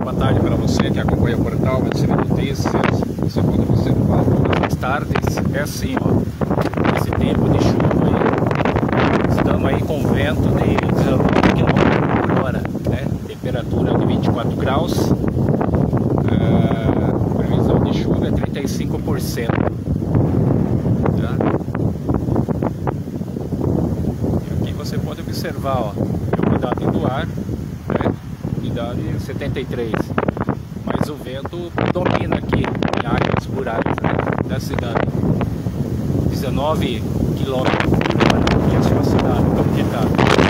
Boa tarde para você que acompanha o portal SB Notícias. Você pode observar todas as tardes, é assim, ó, esse tempo de chuva aí. Estamos aí com vento de 19 km/h, né? Temperatura de 24 graus. Previsão de chuva é 35%. Tá? E aqui você pode observar, ó, a umidade do ar, né? Umidade 73%. Mas o vento predomina aqui em áreas rurais, né, da cidade. 19 km/h aqui é a sua cidade, como que tá?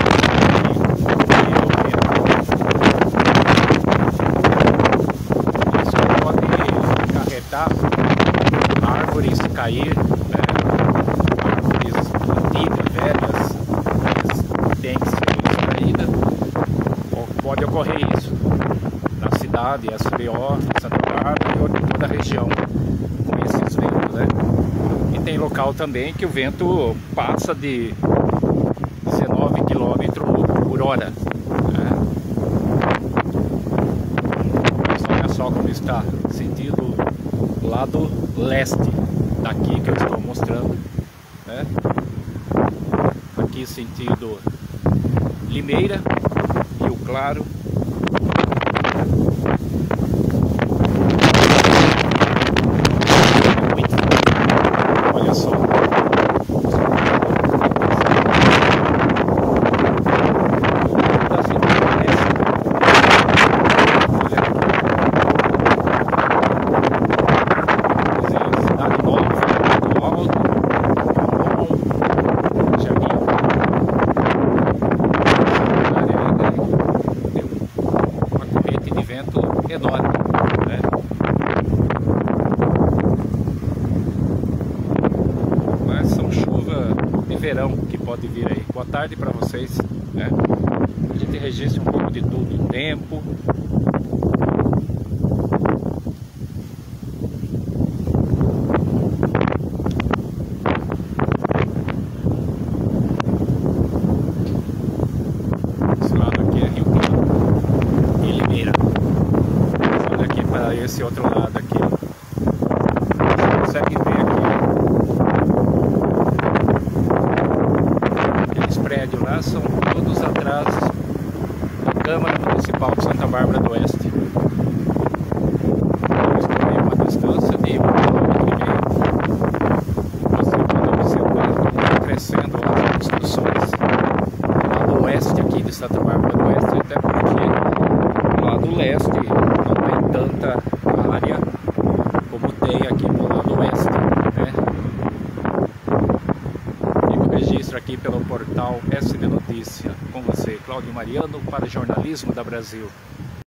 Isso pode acarretar árvores cair, né? Árvores antigas, velhas, que têm que ser extraídas. Pode ocorrer isso na cidade, SBO, Santa Bárbara e toda a região com esses ventos, né? E tem local também que o vento passa de 19 km/h, né? Mas olha só como está, sentido lado leste daqui que eu estou mostrando, né? Aqui sentido Limeira, Rio Claro. Olha só. Cidade Nova, Alto, enorme, né? Mas são chuva de verão que pode vir aí. Boa tarde para vocês, né? A gente registra um pouco de tudo, o tempo. Esse lado aqui é Rio Claro e Limeira. Olha aqui para esse outro lado aqui, você consegue ver aqui, aqueles prédios lá são todos atrás da Câmara Municipal de Santa Bárbara do Oeste. Estamos a uma distância de 1,5 km. Você pode observar como está crescendo as construções lá do oeste aqui de Santa Bárbara do Oeste, até porque lá do leste não tem tanta área como tem aqui no lado oeste, né? E o registro aqui pelo portal SB Notícia com você, Cláudio Mariano, para Jornalismo da Brasil.